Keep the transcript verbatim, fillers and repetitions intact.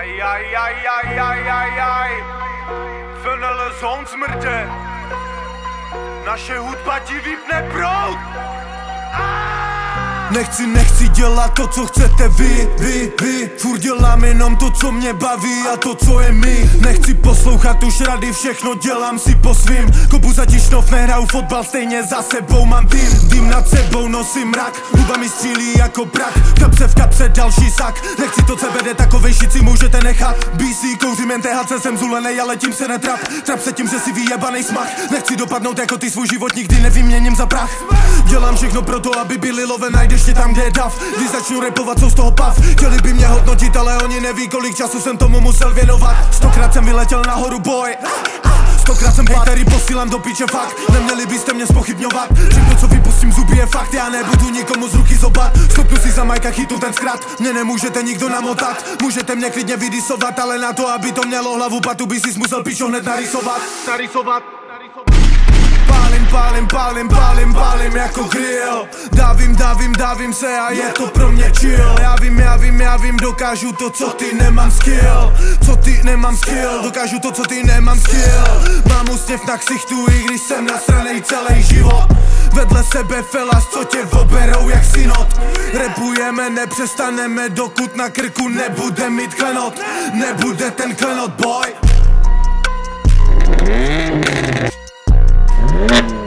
Aj, aj, aj, aj, aj, aj, aj. F N L Zone smrtě. Naše hudba ti vypne proud. Nechci, nechci dělat to, co chcete vy, vy, vy. Furt dělám jenom to, co mě baví a to, co je mi. Nechci poslouchat už rady, všechno dělám si po svým. Kopu za tišnov, nehraju fotbal, stejně za sebou mám tým. Dým nad sebou nosím mrak, huba mi střílí jako prach. V kapse, v kapse další sak. Nechci to, co vede, takovej shit si můžete nechat. B C, kouřím jen T H C, jsem zulenej, ale tím se netrap. Trap se tím, že si vyjebanej smach. Nechci dopadnout jako ty, svůj život nikdy nevyměním za prach. Dělám všechno pro to, aby byli love, najdeš tě tam, kde je dav. Když začnu rapovat, jsou z toho pav. Chtěli by mě hodnotit, ale oni neví, kolik času jsem tomu musel věnovat. Stokrát jsem vyletěl nahoru, boy. Stokrát jsem hejtery posílám do piče, fakt. Neměli byste mě zpochybňovat. Všechno, co vypustím zuby, je fakt. Já nebudu nikomu z ruky zobat. Stopnu si za majka, chytu ten zkrat. Mě nemůžete nikdo namotat. Můžete mě klidně vydisovat, ale na to, aby to mělo hlavu patu, by si musel pičo hned narysovat. Narysovat. Pálím, pálím, pálím, pálím, pálím jako grill. Dávím, dávím, dávím se a je to pro mě chill. Já vím, já vím, já vím, dokážu to, co ty, nemám skill. Co ty, nemám skill, dokážu to, co ty, nemám skill. Mám úsměv na ksichtu, i když jsem nasranej celý život. Vedle sebe felas, co tě oberou jak synod. Rapujeme, nepřestaneme, dokud na krku nebude mít klenot. Nebude ten klenot, boy.